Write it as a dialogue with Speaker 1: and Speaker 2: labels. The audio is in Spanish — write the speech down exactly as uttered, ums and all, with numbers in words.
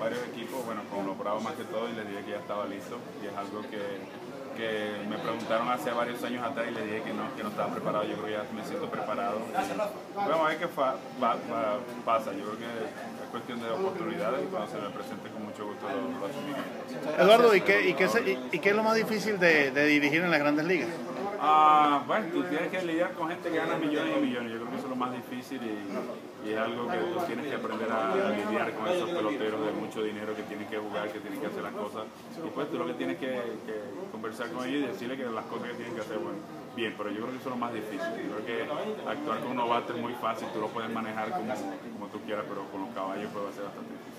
Speaker 1: varios equipos, bueno, con los Bravos más que todo, y les dije que ya estaba listo, y es algo que, que me preguntaron hace varios años atrás y les dije que no, que no estaba preparado. Yo creo que ya me siento preparado. Vamos a ver qué fa, va, va, pasa, yo creo que es cuestión de oportunidades y cuando se me presente con mucho gusto lo, lo asumiré.
Speaker 2: Eduardo, ¿y qué, y, qué, y, ¿y qué es lo más difícil de, de dirigir en las Grandes Ligas?
Speaker 1: Ah, bueno, tú tienes que lidiar con gente que gana millones y millones. Yo creo que eso es lo más difícil y, y es algo que tú tienes que aprender a, a lidiar con esos peloteros de mucho dinero que tienen que jugar, que tienen que hacer las cosas. Y pues tú lo que tienes que, que conversar con ellos y decirles que las cosas que tienen que hacer, bueno, bien, pero yo creo que eso es lo más difícil. Yo creo que actuar con un novato es muy fácil, tú lo puedes manejar como, como tú quieras, pero con los caballos puede ser bastante difícil.